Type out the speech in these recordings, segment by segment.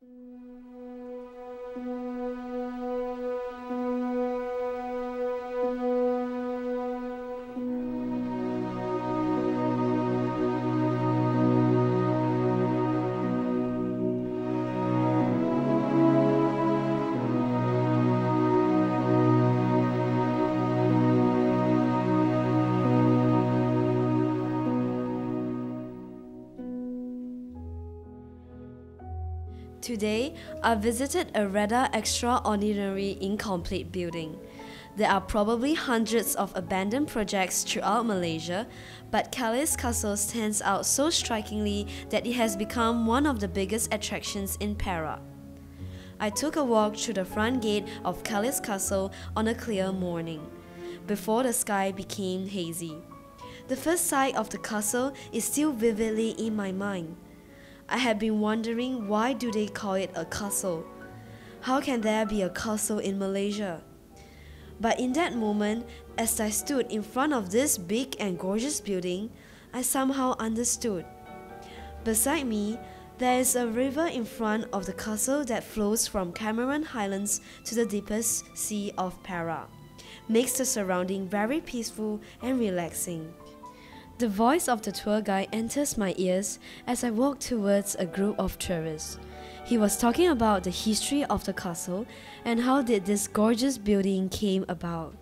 Today, I visited a rather extraordinary incomplete building. There are probably hundreds of abandoned projects throughout Malaysia, but Kellie's Castle stands out so strikingly that it has become one of the biggest attractions in Perak. I took a walk through the front gate of Kellie's Castle on a clear morning, before the sky became hazy. The first sight of the castle is still vividly in my mind. I had been wondering, why do they call it a castle? How can there be a castle in Malaysia? But in that moment, as I stood in front of this big and gorgeous building, I somehow understood. Beside me, there is a river in front of the castle that flows from Cameron Highlands to the deepest sea of Perak, makes the surrounding very peaceful and relaxing. The voice of the tour guide enters my ears as I walk towards a group of tourists. He was talking about the history of the castle and how did this gorgeous building came about.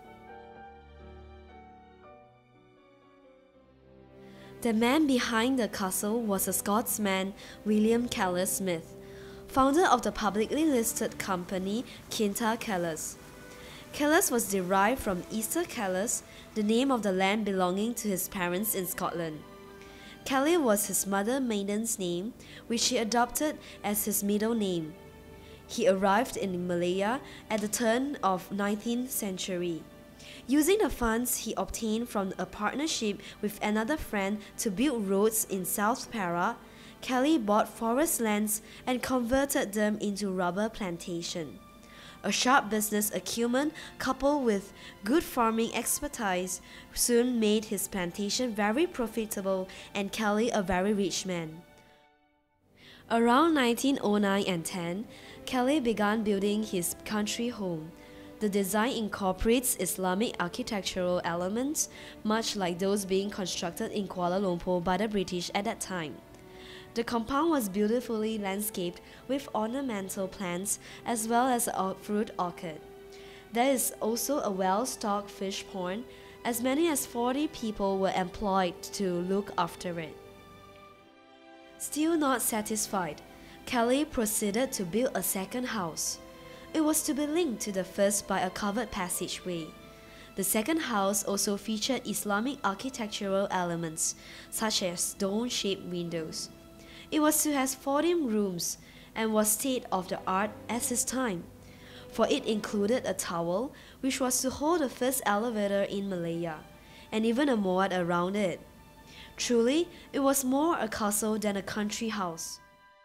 The man behind the castle was a Scotsman, William Kellie Smith, founder of the publicly listed company Kinta River. Kellie was derived from Easter Kellis, the name of the land belonging to his parents in Scotland. Kellie was his mother's maiden name, which he adopted as his middle name. He arrived in Malaya at the turn of 19th century. Using the funds he obtained from a partnership with another friend to build roads in South Perak, Kellie bought forest lands and converted them into rubber plantation. A sharp business acumen coupled with good farming expertise soon made his plantation very profitable and Kellie a very rich man. Around 1909 and 10, Kellie began building his country home. The design incorporates Islamic architectural elements, much like those being constructed in Kuala Lumpur by the British at that time. The compound was beautifully landscaped with ornamental plants as well as a fruit orchard. There is also a well-stocked fish pond. As many as 40 people were employed to look after it. Still not satisfied, Kellie proceeded to build a second house. It was to be linked to the first by a covered passageway. The second house also featured Islamic architectural elements, such as dome-shaped windows. It was to have 14 rooms and was state-of-the-art at its time, for it included a tower which was to hold the first elevator in Malaya, and even a moat around it. Truly, it was more a castle than a country house.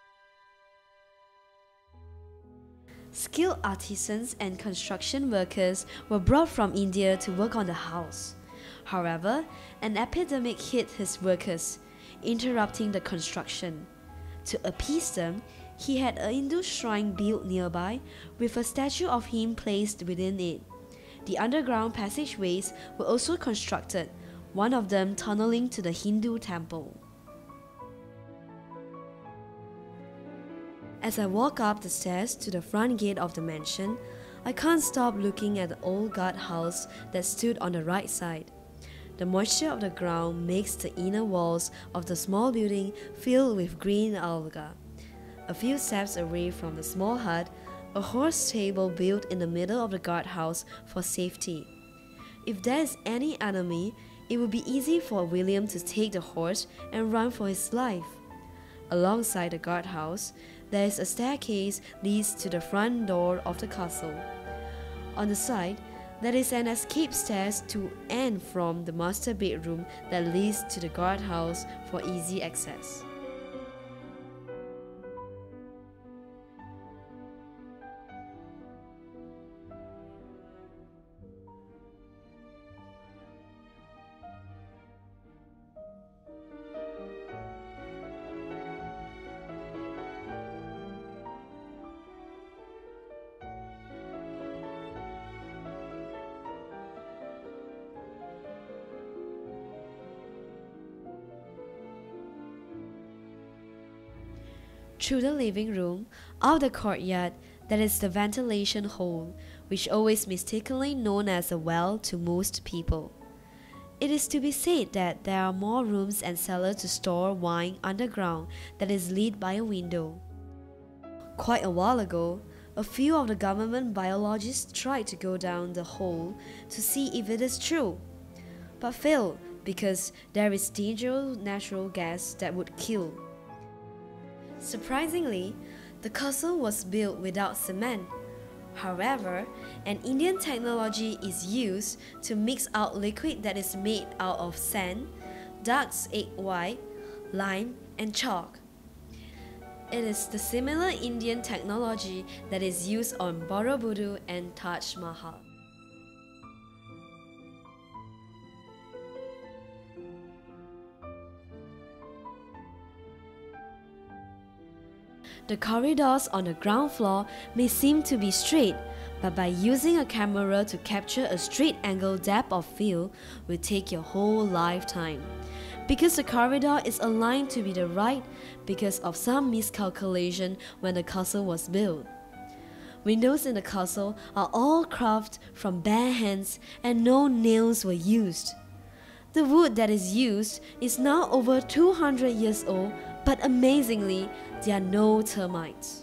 Skilled artisans and construction workers were brought from India to work on the house. However, an epidemic hit his workers, interrupting the construction. To appease them, he had a Hindu shrine built nearby with a statue of him placed within it. The underground passageways were also constructed, one of them tunneling to the Hindu temple. As I walk up the stairs to the front gate of the mansion, I can't stop looking at the old guardhouse that stood on the right side. The moisture of the ground makes the inner walls of the small building filled with green alga. A few steps away from the small hut, a horse stable built in the middle of the guardhouse for safety. If there is any enemy, it would be easy for William to take the horse and run for his life. Alongside the guardhouse, there is a staircase leads to the front door of the castle. On the side, there is an escape stairs to and from the master bedroom that leads to the guardhouse for easy access. through the living room, out the courtyard, that is the ventilation hole, which always mistakenly known as a well to most people. It is to be said that there are more rooms and cellars to store wine underground that is lit by a window. Quite a while ago, a few of the government biologists tried to go down the hole to see if it is true, but failed because there is dangerous natural gas that would kill. Surprisingly, the castle was built without cement. However, an Indian technology is used to mix out liquid that is made out of sand, duck's egg white, lime, and chalk. It is the similar Indian technology that is used on Borobudur and Taj Mahal. The corridors on the ground floor may seem to be straight, but by using a camera to capture a straight angle depth of field will take your whole lifetime. Because the corridor is aligned to be the right because of some miscalculation when the castle was built. Windows in the castle are all carved from bare hands and no nails were used. The wood that is used is now over 200 years old, but amazingly, there are no termites.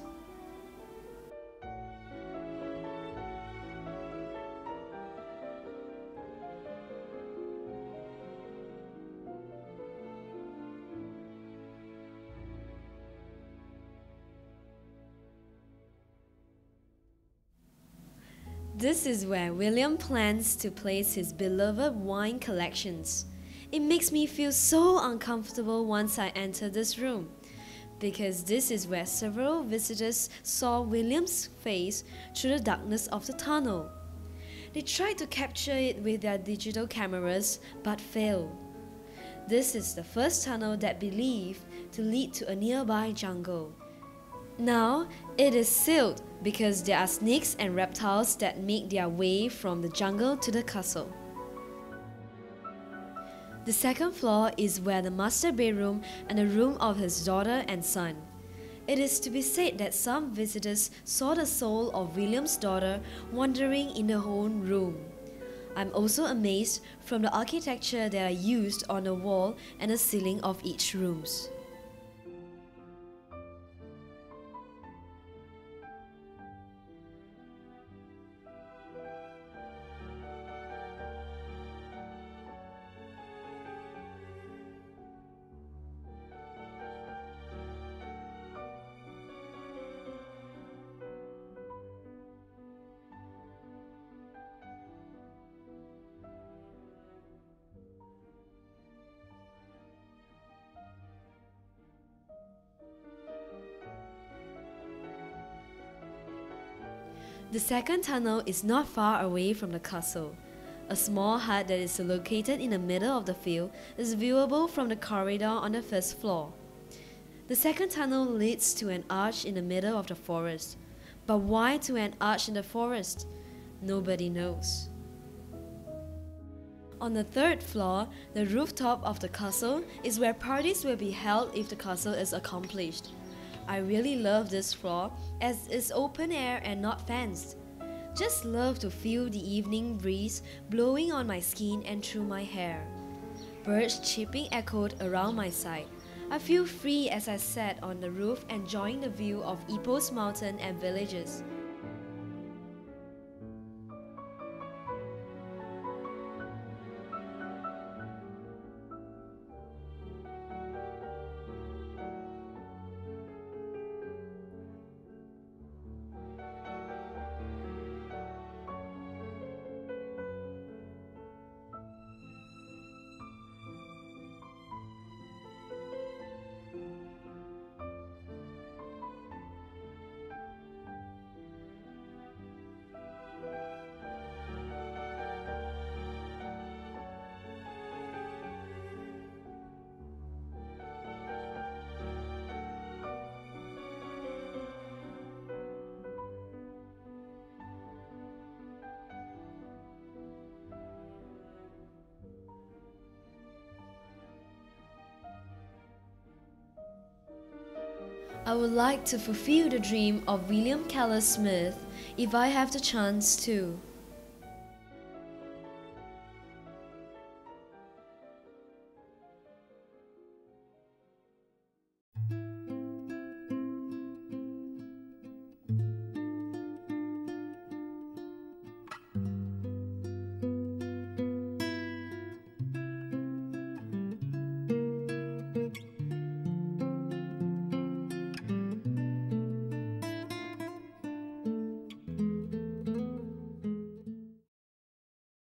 This is where William plans to place his beloved wine collections. It makes me feel so uncomfortable once I enter this room, because this is where several visitors saw William's face through the darkness of the tunnel. They tried to capture it with their digital cameras but failed. This is the first tunnel that believed to lead to a nearby jungle. Now, it is sealed because there are snakes and reptiles that make their way from the jungle to the castle. The second floor is where the master bedroom and the room of his daughter and son. It is to be said that some visitors saw the soul of William's daughter wandering in the whole room. I'm also amazed from the architecture that are used on the wall and the ceiling of each rooms. The second tunnel is not far away from the castle. A small hut that is located in the middle of the field is viewable from the corridor on the first floor. The second tunnel leads to an arch in the middle of the forest. But why to an arch in the forest? Nobody knows. On the third floor, the rooftop of the castle is where parties will be held if the castle is accomplished. I really love this floor as it's open air and not fenced. Just love to feel the evening breeze blowing on my skin and through my hair. Birds chirping echoed around my side. I feel free as I sat on the roof enjoying the view of Ipoh's mountain and villages. I would like to fulfill the dream of William Kellie Smith if I have the chance to.